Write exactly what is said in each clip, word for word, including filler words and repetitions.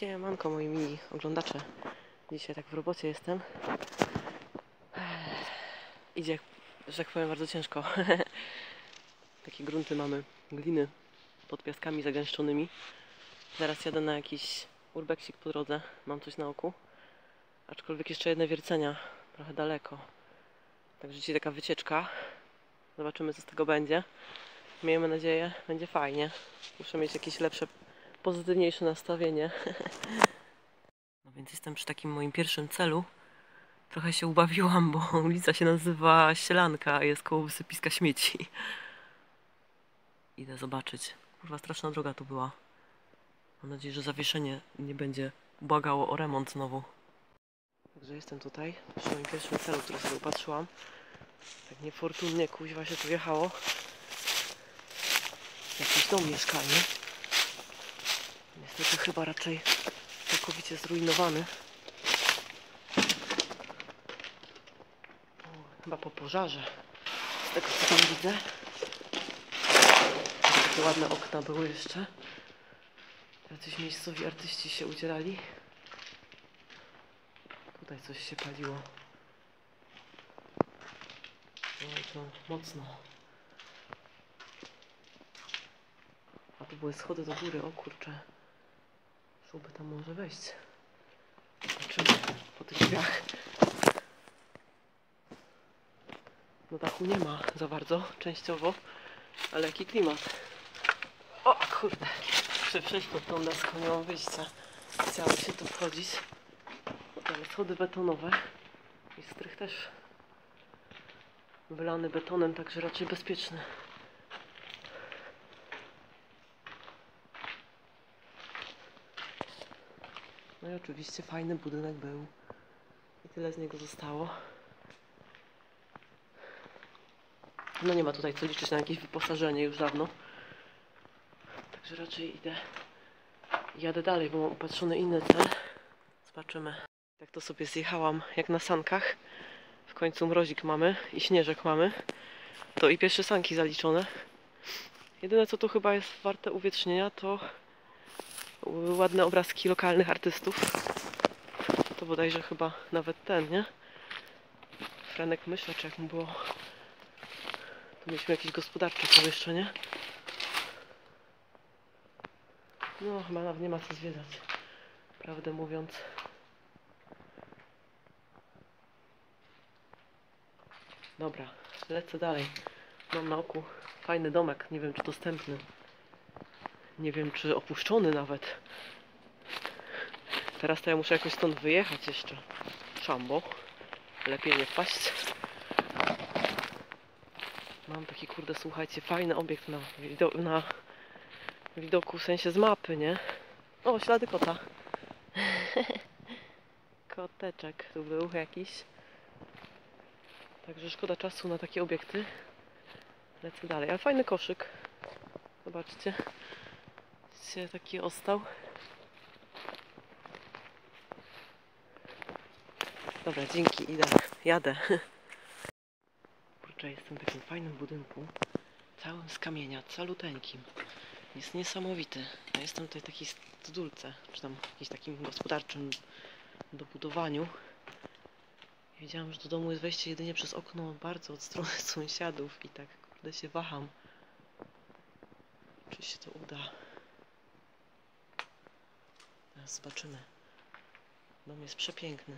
Siemanko moi mili oglądacze. Dzisiaj tak w robocie jestem. Idzie, że tak powiem, bardzo ciężko. Takie grunty mamy, gliny pod piaskami zagęszczonymi. Zaraz jadę na jakiś urbeksik po drodze. Mam coś na oku. Aczkolwiek jeszcze jedne wiercenia, trochę daleko. Także dzisiaj taka wycieczka. Zobaczymy, co z tego będzie. Miejmy nadzieję, będzie fajnie. Muszę mieć jakieś lepsze, pozytywniejsze nastawienie. No więc jestem przy takim moim pierwszym celu. Trochę się ubawiłam, bo ulica się nazywa Sielanka, a jest koło wysypiska śmieci. Idę zobaczyć. Kurwa, straszna droga tu była. Mam nadzieję, że zawieszenie nie będzie błagało o remont znowu. Także jestem tutaj, przy moim pierwszym celu, który sobie upatrzyłam. Tak niefortunnie kuźwa się tu wjechało. Jakiś dom mieszkalny. Niestety chyba raczej całkowicie zrujnowany. O, chyba po pożarze. Z tego co tam widzę. Takie ładne okna były jeszcze. Jacyś miejscowi artyści się udzielali. Tutaj coś się paliło. No i to mocno. A tu były schody do góry, o kurczę. Szłoby tam może wejść. Zobaczymy po tych drzwiach. No dachu nie ma za bardzo, częściowo. Ale jaki klimat. O kurde. Muszę przejść pod tą deską, nie mam wyjścia. Chciało się tu wchodzić. Ale schody betonowe. I strych też wylany betonem, także raczej bezpieczny. No i oczywiście fajny budynek był. I tyle z niego zostało. No nie ma tutaj co liczyć na jakieś wyposażenie już dawno. Także raczej idę. Jadę dalej, bo mam upatrzony inny cel. Zobaczymy. Tak to sobie zjechałam jak na sankach. W końcu mrozik mamy i śnieżek mamy. To i pierwsze sanki zaliczone. Jedyne co tu chyba jest warte uwiecznienia to ładne obrazki lokalnych artystów. To bodajże chyba nawet ten, nie? Franek Myśla, czy jak mu było. Tu mieliśmy jakieś gospodarcze pomieszczenie. No chyba nawet nie ma co zwiedzać. Prawdę mówiąc. Dobra, lecę dalej. Mam na oku fajny domek, nie wiem czy dostępny. Nie wiem czy opuszczony nawet. Teraz to ja muszę jakoś stąd wyjechać jeszcze. Szambo. Lepiej nie wpaść. Mam taki kurde, słuchajcie, fajny obiekt na, wido na widoku, w sensie z mapy, nie? O, ślady kota. Koteczek tu był jakiś. Także szkoda czasu na takie obiekty. Lecę dalej. Ale fajny koszyk. Zobaczcie. Się taki ostał. Dobra, dzięki. Idę. Jadę. Kurczę, jestem w takim fajnym budynku. Całym z kamienia. Caluteńkim. Jest niesamowity. Ja jestem tutaj w takiej stodulce. Czy tam jakimś takim gospodarczym dobudowaniu. Wiedziałam, że do domu jest wejście jedynie przez okno bardzo od strony sąsiadów i tak kurde się waham. Czy się to uda? Teraz zobaczymy. Dom jest przepiękny.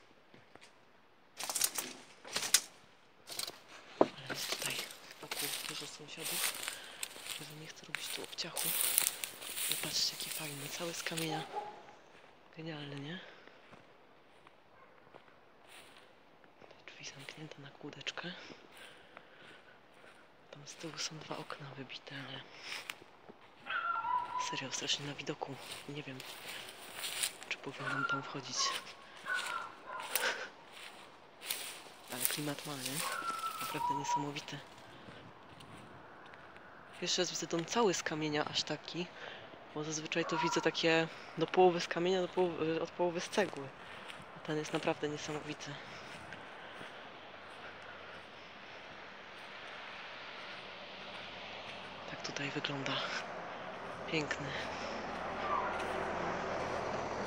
Ale jest tutaj wokół dużo sąsiadów. Że nie chcę robić tu obciachu. I patrzcie jaki fajny, cały z kamienia. Genialny, nie? Zamknięta na kłódeczkę. Tam z tyłu są dwa okna wybite, ale serio, strasznie na widoku. Nie wiem, czy powinnam tam wchodzić. Ale klimat ma, nie? Naprawdę niesamowity. Jeszcze raz widzę dom cały z kamienia, aż taki. Bo zazwyczaj to widzę takie do połowy z kamienia, do połowy, od połowy z cegły. A ten jest naprawdę niesamowity. Tutaj wygląda piękny.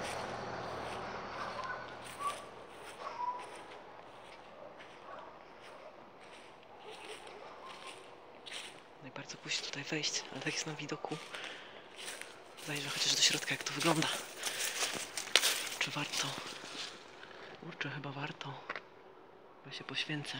bardzo kusi tutaj wejść, ale tak jest na widoku. Zajrzę chociaż do środka, jak to wygląda. Czy warto? Kurczę, chyba warto. Chyba się poświęcę.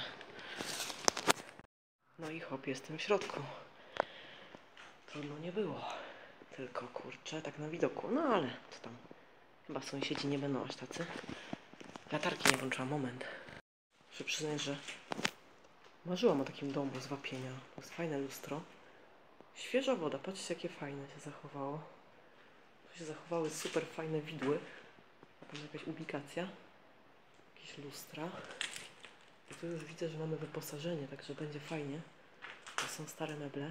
No i hop, jestem w środku. Trudno nie było. Tylko kurczę, tak na widoku. No ale co tam? Chyba sąsiedzi nie będą aż tacy. Latarki nie włączyłam, moment. Muszę przyznać, że marzyłam o takim domu z wapienia. To jest fajne lustro. Świeża woda, patrzcie jakie fajne się zachowało. Tu się zachowały super fajne widły. Jakaś, jakaś ubikacja. Jakieś lustra. I tu już widzę, że mamy wyposażenie, także będzie fajnie. To są stare meble.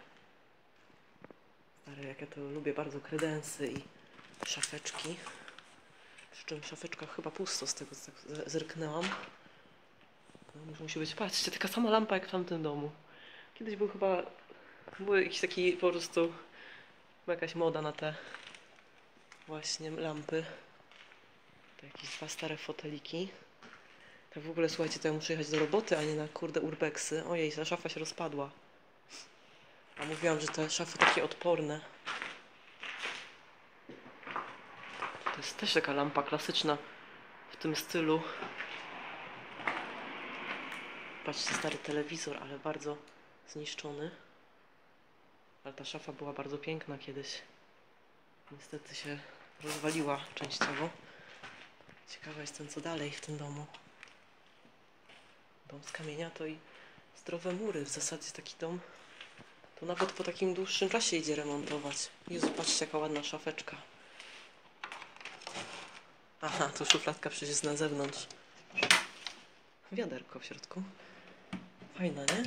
Stare, jak ja to lubię bardzo, kredensy i szafeczki. Przy czym w szafeczkach chyba pusto, z tego co tak zerknęłam. No, musi być, patrzcie, taka sama lampa jak w tamtym domu. Kiedyś był chyba, był jakiś taki po prostu, była jakaś moda na te właśnie lampy. To jakieś dwa stare foteliki. Tak w ogóle, słuchajcie, to ja muszę jechać do roboty, a nie na kurde urbexy. Ojej, ta szafa się rozpadła. A mówiłam, że te szafy takie odporne. To jest też taka lampa klasyczna w tym stylu. Patrzcie, stary telewizor, ale bardzo zniszczony. Ale ta szafa była bardzo piękna kiedyś. Niestety się rozwaliła częściowo. Ciekawa jestem, co dalej w tym domu. Dom z kamienia to i zdrowe mury. W zasadzie taki dom to nawet po takim dłuższym czasie idzie remontować. Jezu, patrzcie, jaka ładna szafeczka. Aha, to szufladka przecież jest na zewnątrz. Wiaderko w środku. Fajna, nie?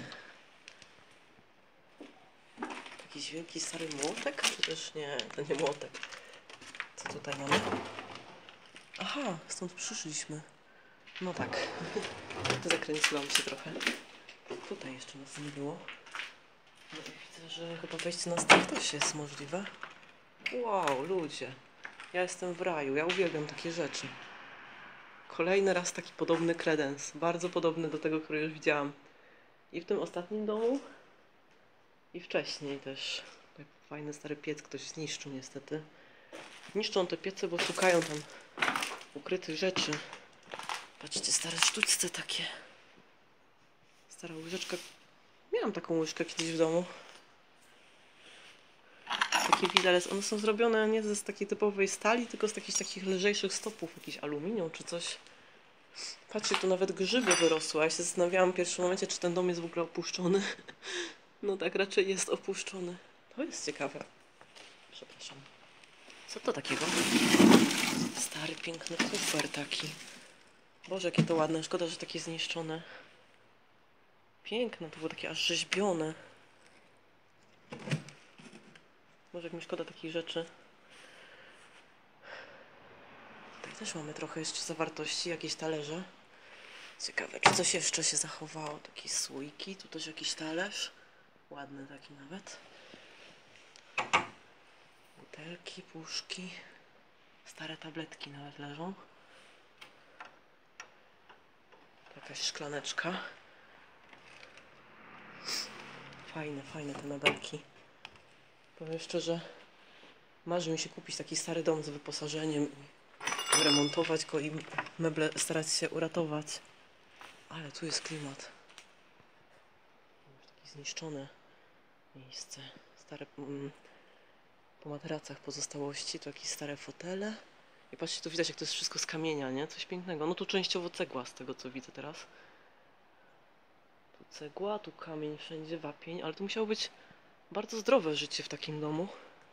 Jakiś wielki stary młotek? Czy też nie, to nie młotek. Co tutaj mamy? Aha, stąd przyszliśmy. No tak. Zakręciłam się trochę. Tutaj jeszcze nas nie było. No i widzę, że chyba wejście na strych też jest możliwe. Wow, ludzie. Ja jestem w raju. Ja uwielbiam takie rzeczy. Kolejny raz taki podobny kredens. Bardzo podobny do tego, który już widziałam. I w tym ostatnim domu. I wcześniej też. Tak fajny stary piec ktoś zniszczył niestety. Niszczą te piece, bo szukają tam ukrytych rzeczy. Patrzcie, stare sztućce takie. Stara łyżeczka. Miałam taką łyżkę kiedyś w domu. Taki widelec. One są zrobione nie z takiej typowej stali, tylko z jakichś takich lżejszych stopów. Jakiś aluminium czy coś. Patrzcie, tu nawet grzyby wyrosły. Ja się zastanawiałam w pierwszym momencie, czy ten dom jest w ogóle opuszczony. No tak, raczej jest opuszczony. To jest ciekawe. Przepraszam. Co to takiego? Stary, piękny kufer taki. Boże, jakie to ładne. Szkoda, że takie zniszczone. Piękne, to było takie aż rzeźbione. Może jak mi szkoda takich rzeczy. Tutaj też mamy trochę jeszcze zawartości, jakieś talerze. Ciekawe, czy coś jeszcze się zachowało. Takie słoiki, tu też jakiś talerz. Ładny taki nawet. Butelki, puszki. Stare tabletki nawet leżą. Jakaś szklaneczka. Fajne, fajne te mebelki. Powiem szczerze, marzy mi się kupić taki stary dom z wyposażeniem i remontować go i meble starać się uratować. Ale tu jest klimat. Już takie zniszczone miejsce. Stare mm, po materacach pozostałości. Tu jakieś stare fotele. I patrzcie, tu widać, jak to jest wszystko z kamienia, nie? Coś pięknego. No tu częściowo cegła, z tego co widzę teraz. Tu cegła, tu kamień, wszędzie wapień. Ale to musiało być bardzo zdrowe życie w takim domu.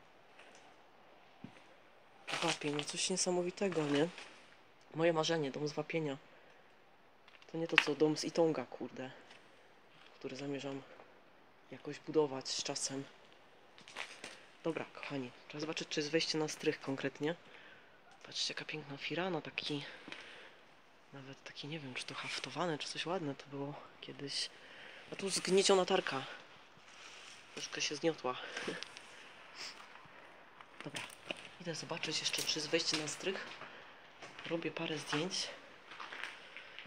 Wapień, coś niesamowitego, nie? Moje marzenie, dom z wapienia. To nie to co dom z Itonga, kurde. Który zamierzam jakoś budować z czasem. Dobra, kochani, trzeba zobaczyć, czy jest wejście na strych konkretnie. Patrzcie, jaka piękna firana, taki... Nawet taki, nie wiem, czy to haftowane, czy coś ładne to było kiedyś. A tu zgnieciona tarka. Troszkę się zgniotła. Dobra, idę zobaczyć jeszcze, czy jest wejście na strych. Robię parę zdjęć.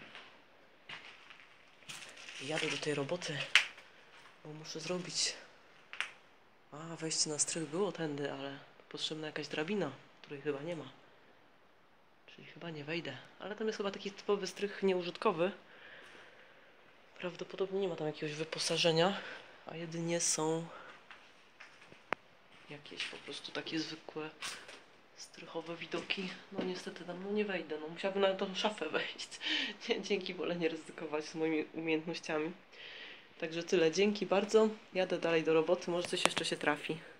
I jadę do tej roboty, bo muszę zrobić A, wejście na strych było tędy, ale potrzebna jakaś drabina, której chyba nie ma. Czyli chyba nie wejdę. Ale tam jest chyba taki typowy strych nieużytkowy. Prawdopodobnie nie ma tam jakiegoś wyposażenia, a jedynie są jakieś po prostu takie zwykłe strychowe widoki. No niestety tam no nie wejdę, no musiałabym na tą szafę wejść. Dzięki, wolę nie ryzykować z moimi umiejętnościami. Także tyle, dzięki bardzo. Jadę dalej do roboty, może coś jeszcze się trafi.